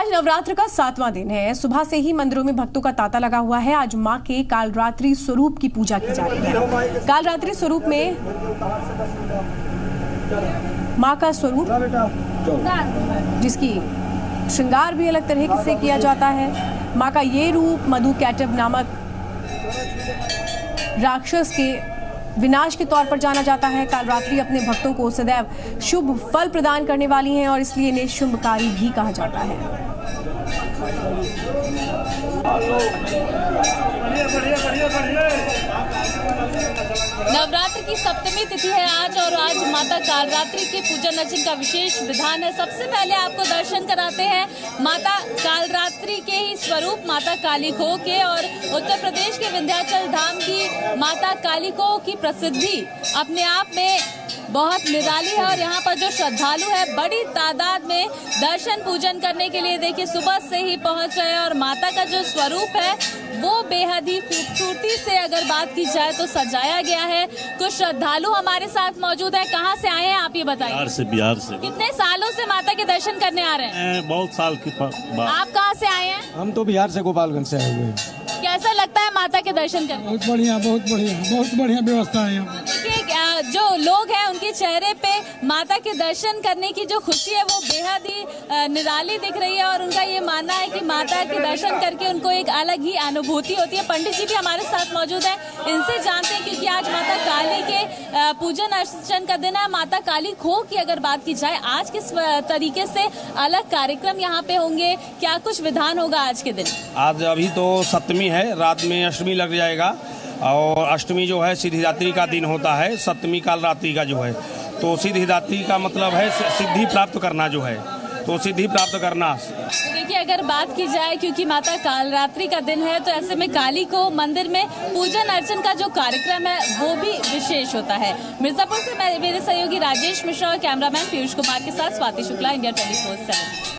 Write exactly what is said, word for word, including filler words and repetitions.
आज नवरात्र का सातवां दिन है। सुबह से ही मंदिरों में भक्तों का तांता लगा हुआ है। आज मां के कालरात्रि स्वरूप की पूजा की जा रही है। कालरात्रि स्वरूप में मां का स्वरूप, जिसकी श्रृंगार भी अलग तरह से किया जाता है। मां का ये रूप मधुकैटभ नामक राक्षस के विनाश के तौर पर जाना जाता है। कालरात्रि अपने भक्तों को सदैव शुभ फल प्रदान करने वाली हैं और इसलिए इन्हें शुभकारी भी कहा जाता है। नवरात्र की सप्तमी तिथि है आज और आज माता कालरात्रि के पूजन अर्चन का विशेष विधान है। सबसे पहले आपको दर्शन कराते हैं माता कालरात्रि के ही स्वरूप माता काली खोह के। और उत्तर प्रदेश के विंध्याचल धाम की माता काली खोह की प्रसिद्धि अपने आप में बहुत निराली है और यहाँ पर जो श्रद्धालु है बड़ी तादाद में दर्शन पूजन करने के लिए देखिए सुबह से ही पहुंच रहे हैं। और माता का जो स्वरूप है वो बेहद ही खूबसूरती से अगर बात की जाए तो सजाया गया है। कुछ श्रद्धालु हमारे साथ मौजूद है। कहाँ से आए हैं आप ये बताइए? बिहार से। बिहार से। कितने सालों से माता के दर्शन करने आ रहे हैं? बहुत साल की बात। आप कहाँ से आए हैं? हम तो बिहार से गोपालगंज से आए हुए हैं। कैसा लगता है माता के दर्शन करने? बहुत बढ़िया, बहुत बढ़िया, बहुत बढ़िया व्यवस्था है यहाँ। देखिए जो लोग हैं उनके चेहरे पे माता के दर्शन करने की जो खुशी है वो बेहद ही निराली दिख रही है और उनका ये मानना है कि माता के दर्शन करके उनको एक अलग ही अनुभूति होती है। पंडित जी भी हमारे साथ मौजूद हैं, इनसे जानते हैं क्योंकि आज माता काली के पूजन अर्चन का दिन है। माता काली खोह की अगर बात की जाए आज किस तरीके से अलग कार्यक्रम यहाँ पे होंगे, क्या कुछ विधान होगा आज के दिन? आज अभी तो सप्तमी है, रात में अष्टमी लग जाएगा और अष्टमी जो है सिद्धिदात्री का दिन होता है, सप्तमी कालरात्रि का जो है। तो सिद्धिदात्री का मतलब है सिद्धि प्राप्त करना जो है, तो सिद्धि प्राप्त करना। देखिए अगर बात की जाए क्योंकि माता कालरात्रि का दिन है तो ऐसे में काली को मंदिर में पूजन अर्चन का जो कार्यक्रम है वो भी विशेष होता है। मिर्जापुर से मैं मेरे सहयोगी राजेश मिश्रा और कैमरामैन पीयूष कुमार के साथ Swati Shukla, India twenty four seven.